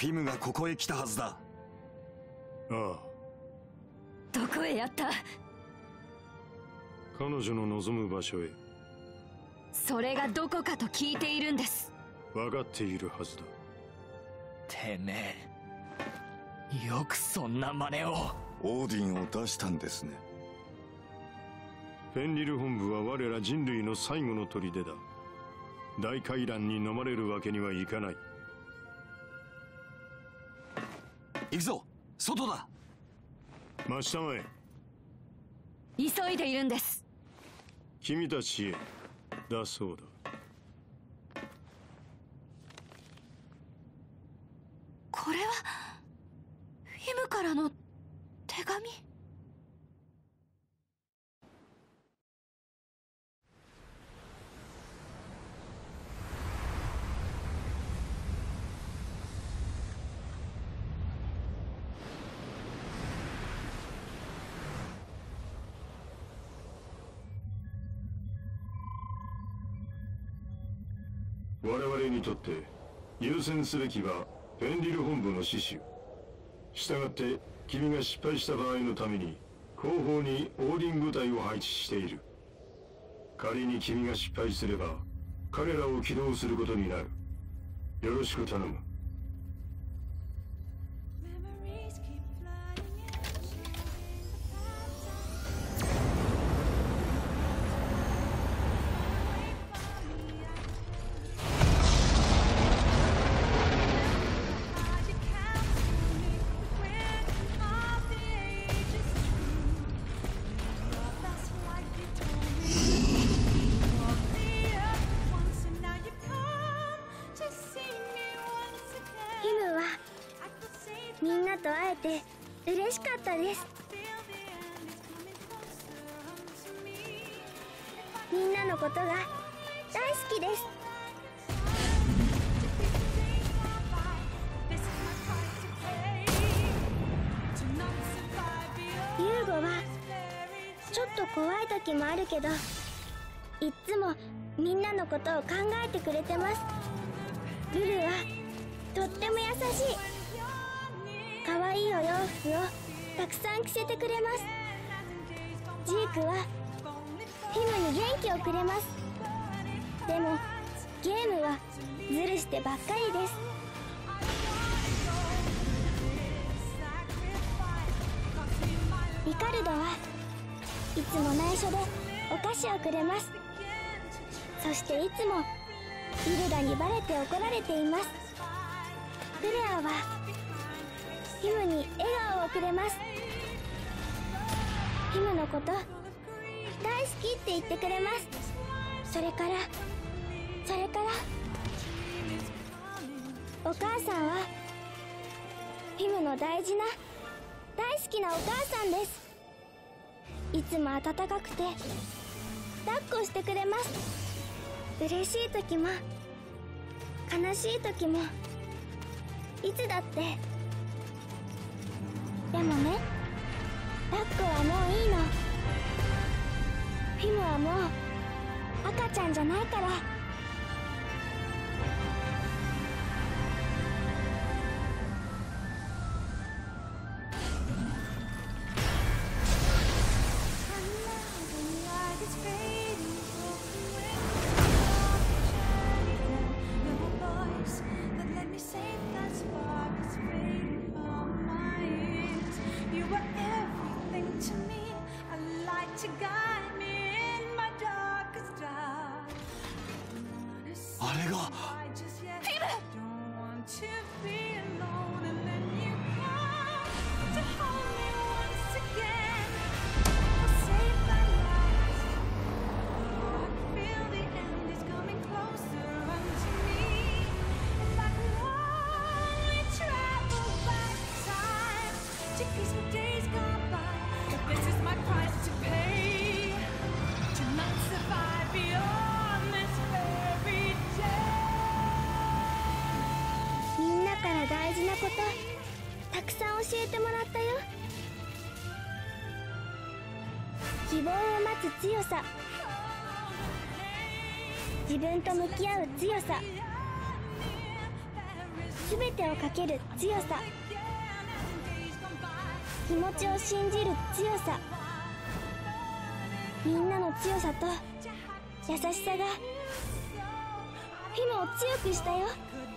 フィムがここへ来たはずだ。ああ。 どこへやった？ 彼女の望む場所へ。 それがどこかと聞いているんです。 分かっているはずだ。 てめえ、よくそんな真似を。 オーディンを出したんですね。 フェンリル本部は我ら人類の最後の砦だ。大回覧に飲まれるわけにはいかない。 行くぞ、外だ。 真下前。 急いでいるんです。 君たちへだそうだ。 これはフィムからの手紙。 我々にとって優先すべきはフェンリル本部の死守。したがって君が失敗した場合のために後方にオーディン部隊を配置している。仮に君が失敗すれば彼らを起動することになる。よろしく頼む。 みんなと会えて嬉しかったです。みんなのことが大好きです。ユーゴはちょっと怖い時もあるけど、いっつもみんなのことを考えてくれてます。ルルはとっても優しい。かわいいお洋服をたくさん着せてくれます。ジークはフィムに元気をくれます。でもゲームはズルしてばっかりです。リカルドはいつも内緒でお菓子をくれます。そしていつもイルダにバレて怒られています。クレアはフィムに笑顔をくれます。フィムのこと大好きって言ってくれます。それからお母さんはフィムの大事な大好きなお母さんです。いつも温かくて抱っこしてくれます。嬉しい時も悲しい時もいつだって。でもね、抱っこはもういいの。フィムはもう赤ちゃんじゃないから。 あれが大事なことたくさん教えてもらったよ。希望を待つ強さ、自分と向き合う強さ、 全てをかける強さ、気持ちを信じる強さ、みんなの強さと優しさがフィムを強くしたよ。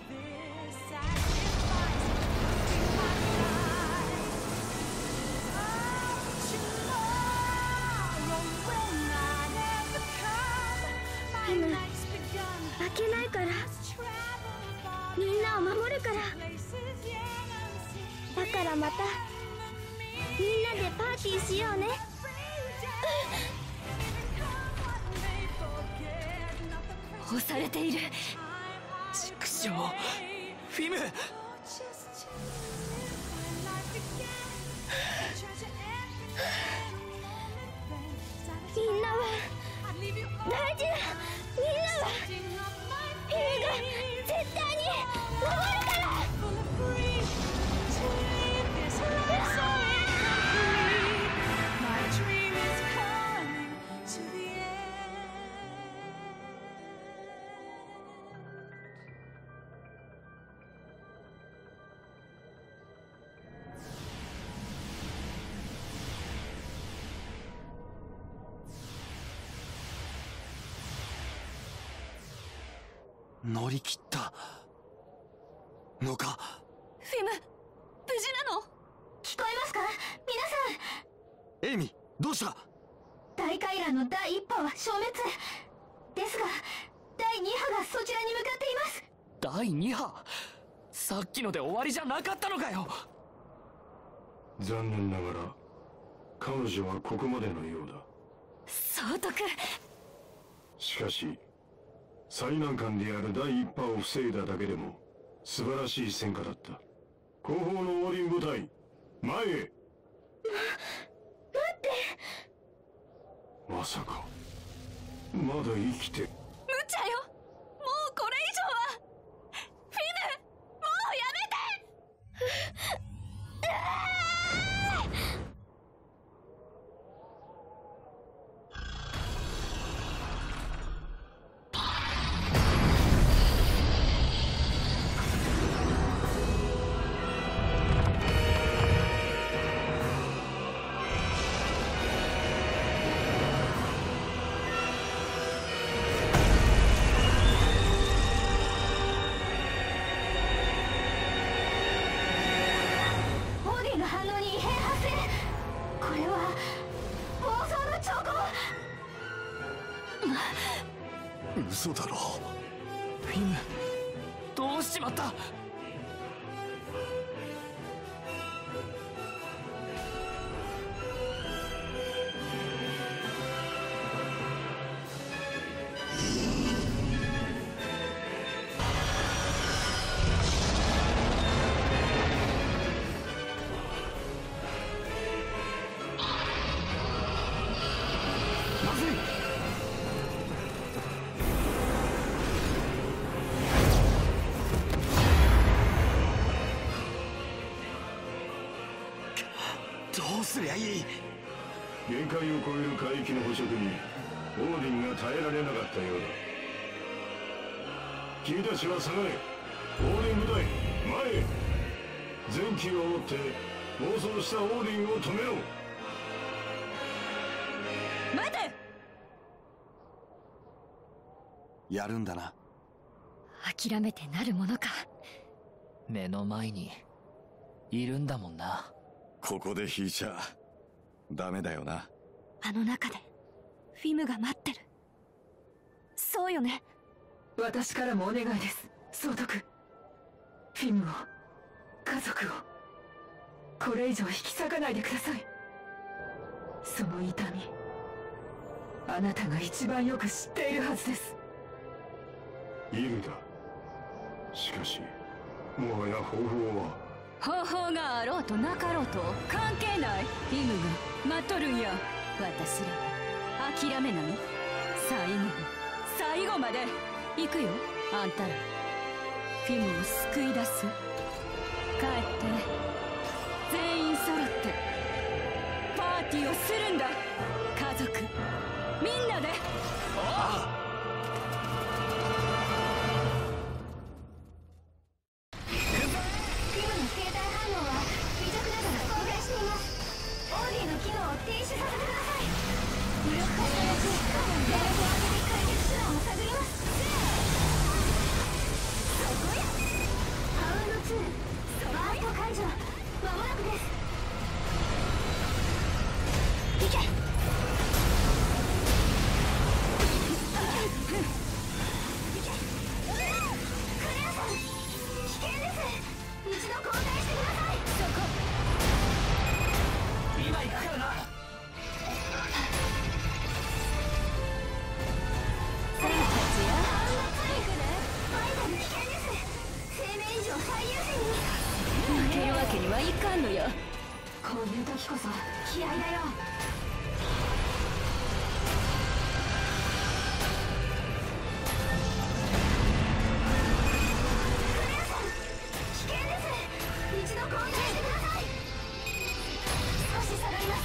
フィム、負けないから、みんなを守るから。だからまたみんなでパーティーしようね。 押されている。 畜生、フィム。 みんなは大事だ。みんなはフィムが絶対に守るから。 乗り切ったのか。 フィム、無事なの？ 聞こえますか皆さん。 エイミ、どうした？ 大回覧の第1波は消滅ですが、第2波がそちらに向かっています。 第2波？さっきので終わりじゃなかったのかよ。 残念ながら彼女はここまでのようだ。 総督。 しかし最難関である第1波を防いだだけでも素晴らしい戦果だった。後方のオーリン部隊、前へ。 待って。 まさかまだ生きて。 無茶よ。もうこれ以上は。フィム、もうやめて。 嘘だろ。フィム、どうしちまった。まずい。どうすりゃいい。 限界を超える海域の捕食にオーディンが耐えられなかったようだ。君たちは下がれ。オーディン部隊、前へ。全機を持って暴走したオーディンを止めろ。 待て。 やるんだな。 諦めてなるものか。 目の前にいるんだもんな。 ここで引いちゃダメだよな。 あの中でフィムが待ってる。そうよね。 私からもお願いです、総督。フィムを、家族を、これ以上引き裂かないでください。その痛み、あなたが一番よく知っているはずです。 イルだ。しかしもはや方法は。 方法があろうとなかろうと関係ない。フィムが待っとるんや。私らは諦めない。最後まで行くよ。あんたらフィムを救い出す。帰って全員揃ってパーティーをするんだ。家族みんなで。 ああ。行く除。間もなくです。行け。クレアさん、危険です。一度交代してください。そこ。 今行くからな。 ファイタル危険です。生命以上最優先に。 負けるわけにはいかんのよ。 こういう時こそ気合だよ。クレアさん、危険です。一度交代してください。少し下がります。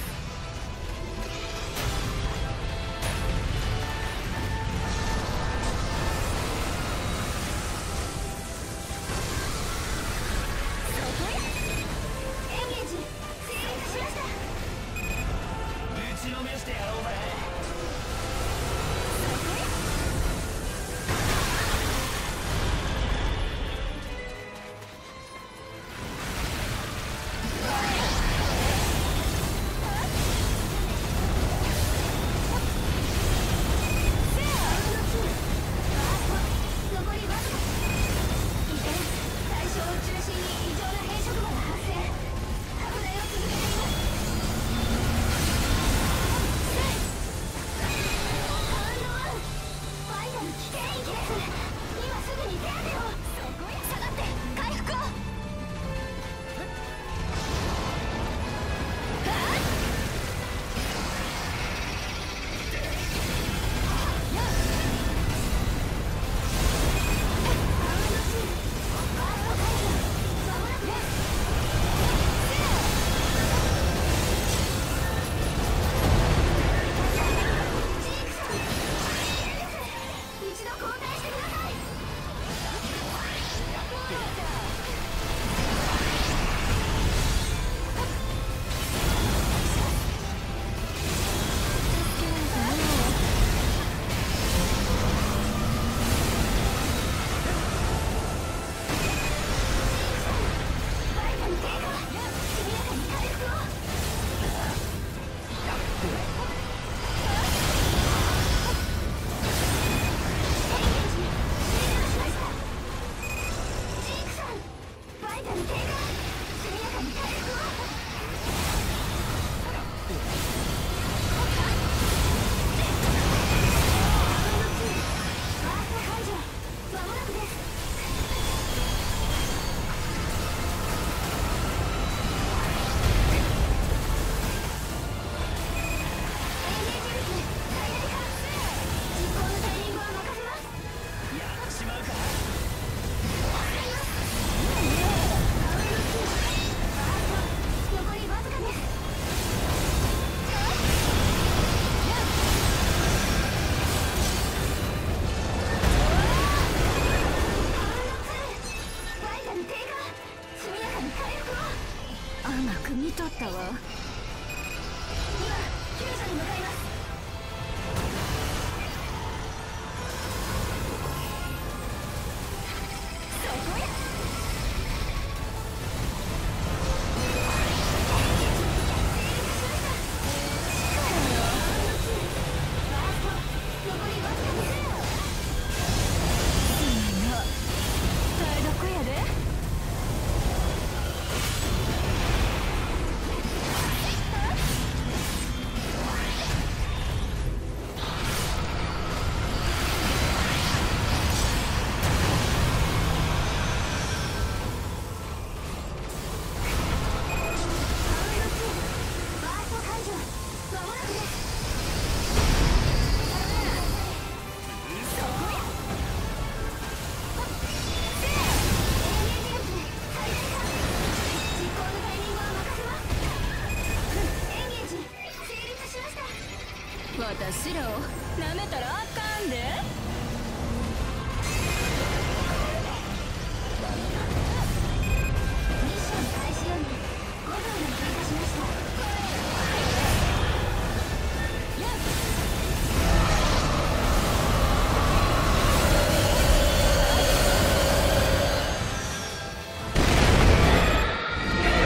エンゲージ成立しました。 ぶちのめしてやろうぜ。 残りわずか。依然対象を中心に異常な変色馬が発生。拡大を続けています。カウントワン。ファイタル危険域です。今すぐに手当てを。下がって回復を。一度交代してください。バイタル低下。速やかに回復を。エンゲージ終了しました。ジークさん、バイタル低下。速やかに回復を。バースト解除。間もなくです。エンゲージ率最大化。実行のタイミングは任せます。 やっちまうか。 残りわずかです。バイタル低下。速やかに回復を。 甘く見とったわ。 今救助に向かいます。残りわずかです。 台所やで。 バースト解除。間もなくです。実行のタイミングは任せます。エンゲージ成立しました。 私らをなめたらあかんで。 ミッション開始より5秒が経過しました。 やっ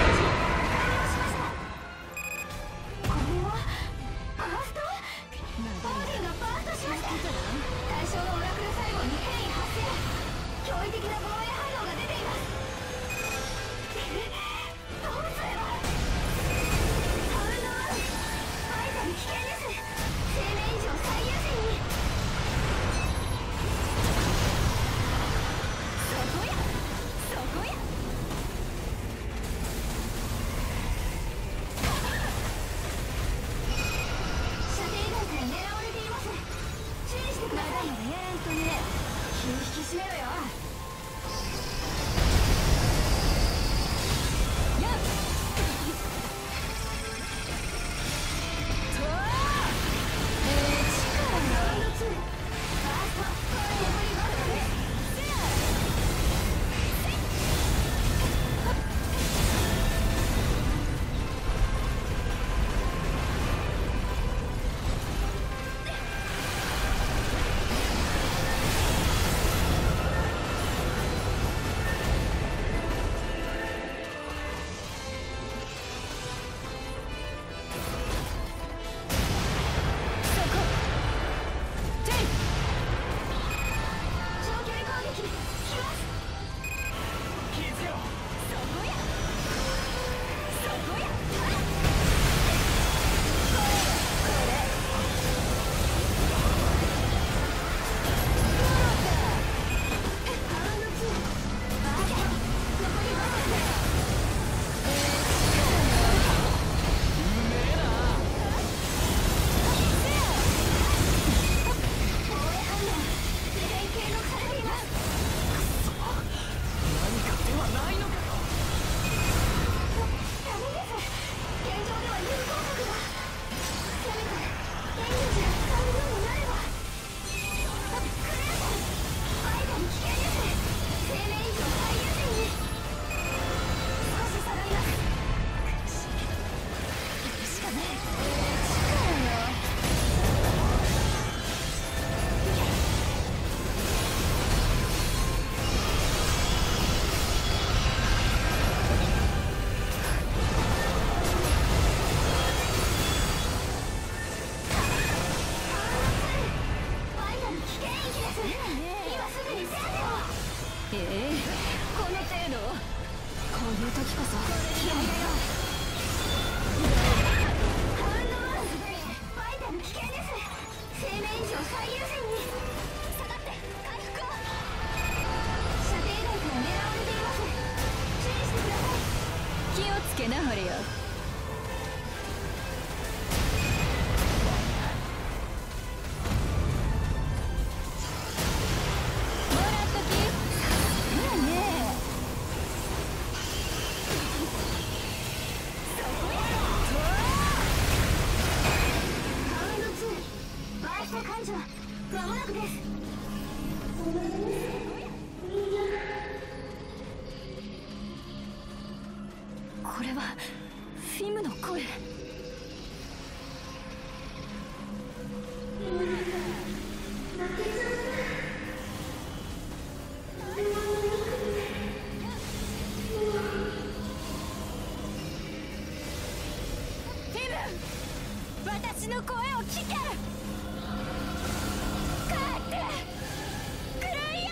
つけなはれよ。もらっとき。さすがね。 カウント2バースト解除間もなくです。 これはフィムの声。フィム、私の声を聞け。帰ってくれよ。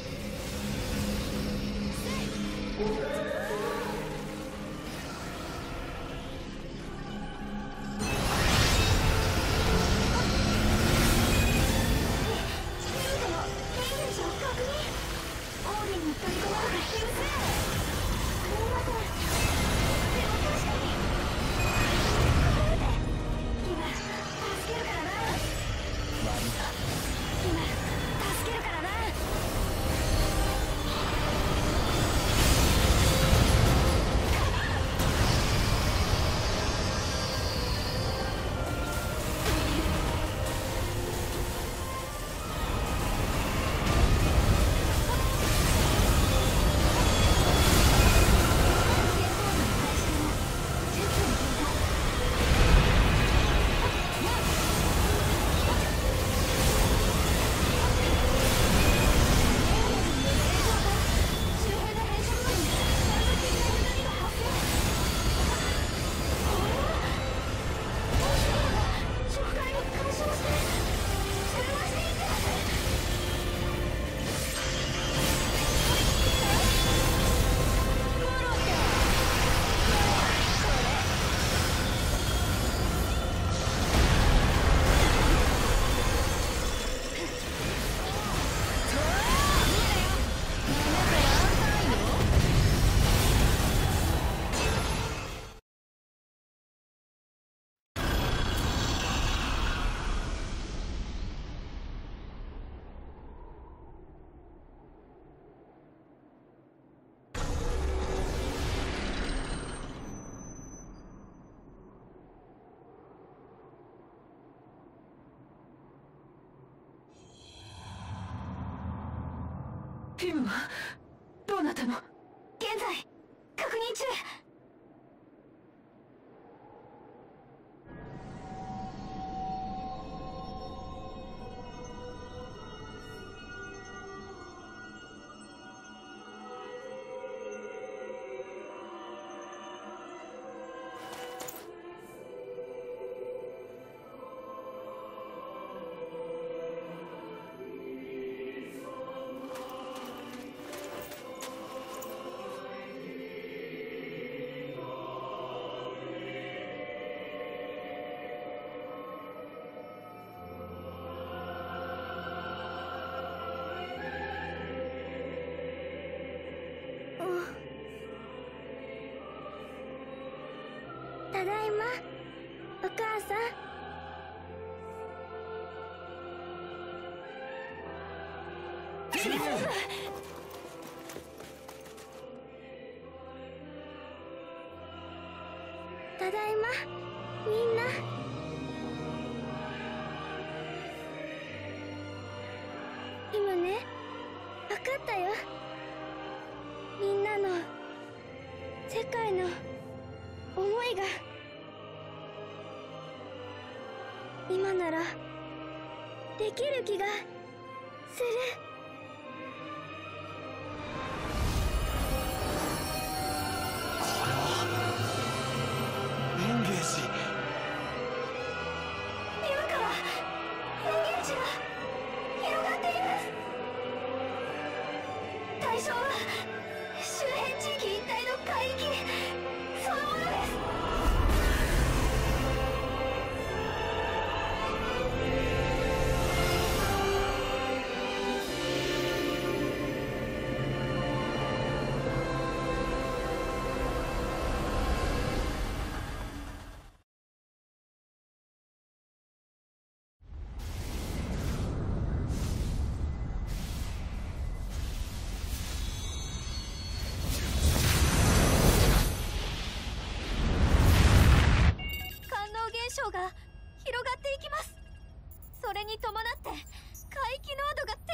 フィムはどうなったの？ 現在確認中。 ただいま、お母さん。ただいま、みんな。フィムね、わかったよ。みんなの世界の思いが今ならできる気がする。 エンゲージ。 今からエンゲージが広がっています。対象は周辺地域一帯の海域そのものです。 広がっていきます。それに伴って海気濃度が低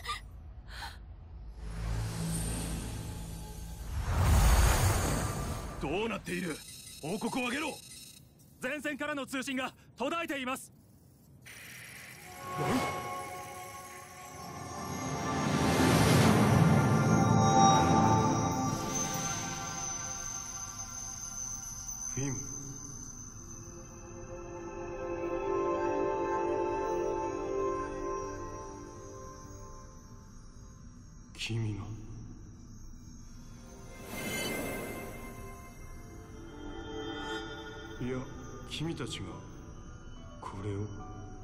下。どうなっている？報告を上げろ。 前線からの通信が途絶えています。 フィム。君が。いや、君たちがこれを。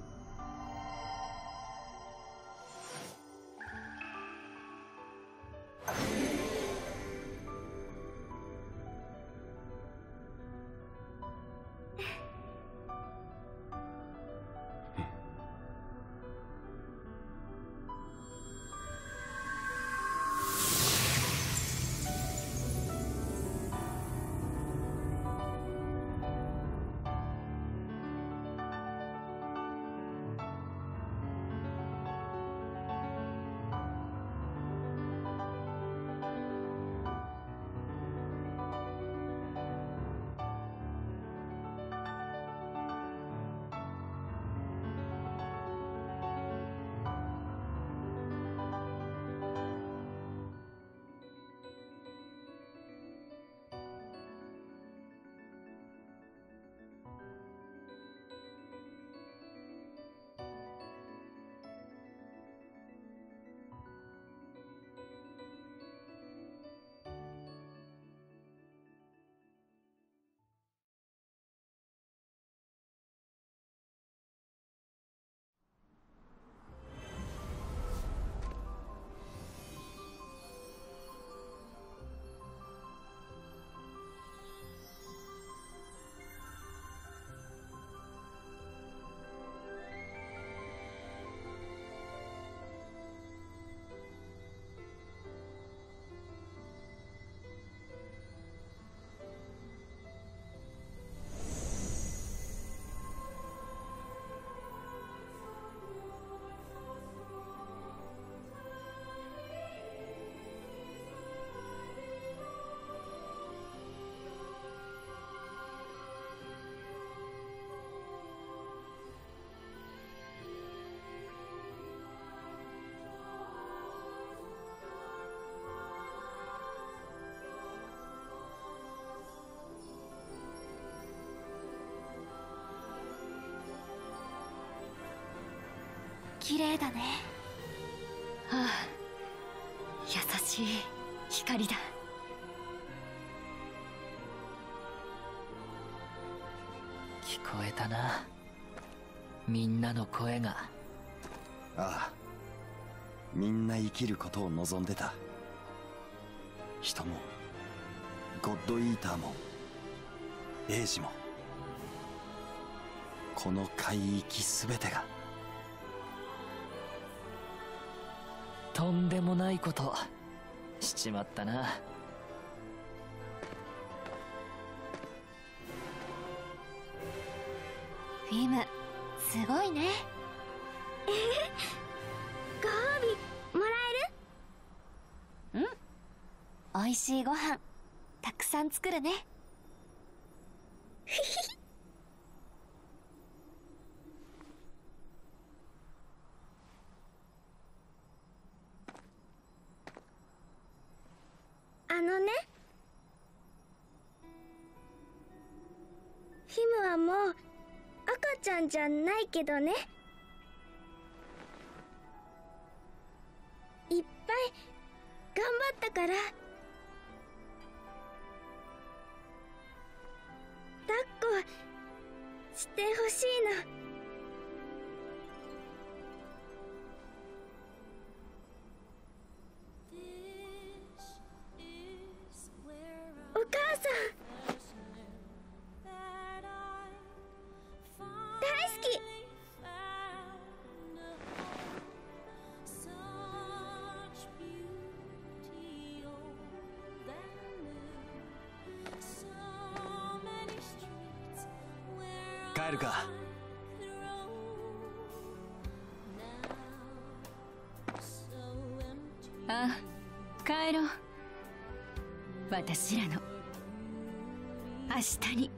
綺麗だね。 はあ、優しい光だ。 聞こえたな、みんなの声が。 ああ、みんな生きることを望んでた。人もゴッドイーターもエイジも、この海域すべてが。 とんでもないことしちまったな。 フィム、すごいね。 ご褒美もらえる？ 美味しいご飯たくさん作るね。 ね、フィムはもう赤ちゃんじゃないけどね。いっぱい頑張ったから、抱っこしてほしいの。お母さん大好き。 帰るか。 あ、帰ろう。私らの明日に。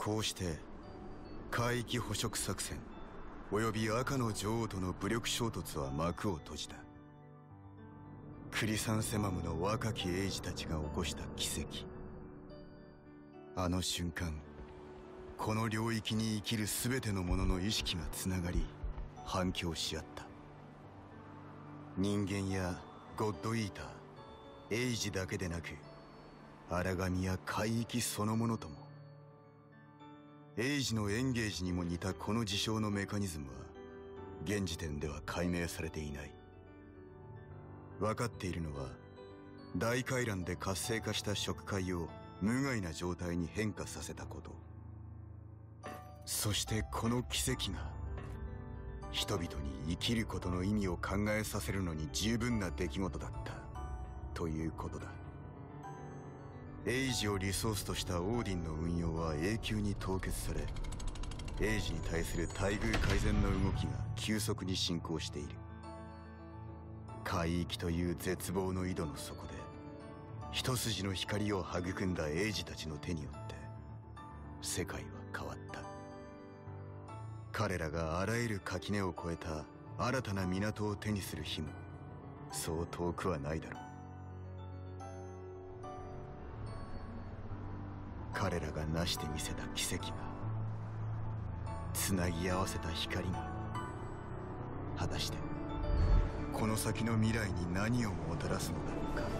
こうして海域捕食作戦および赤の女王との武力衝突は幕を閉じた。クリサンセマムの若き英士たちが起こした奇跡。あの瞬間、この領域に生きる全ての者の意識がつながり反響し合った。人間やゴッドイーター、エイジだけでなく荒神や海域そのものとも。エイジのエンゲージにも似たこの事象のメカニズムは現時点では解明されていない。分かっているのは大回覧で活性化した触界を無害な状態に変化させたこと。そしてこの奇跡が人々に生きることの意味を考えさせるのに十分な出来事だったということだ。エイジをリソースとしたオーディンの運用は永久に凍結され、エイジに対する待遇改善の動きが急速に進行している。海域という絶望の井戸の底で一筋の光を育んだエイジたちの手によって世界は変わった。彼らがあらゆる垣根を越えた新たな港を手にする日もそう遠くはないだろう。彼らが成してみせた奇跡が、つなぎ合わせた光が、果たしてこの先の未来に何をもたらすのだろうか。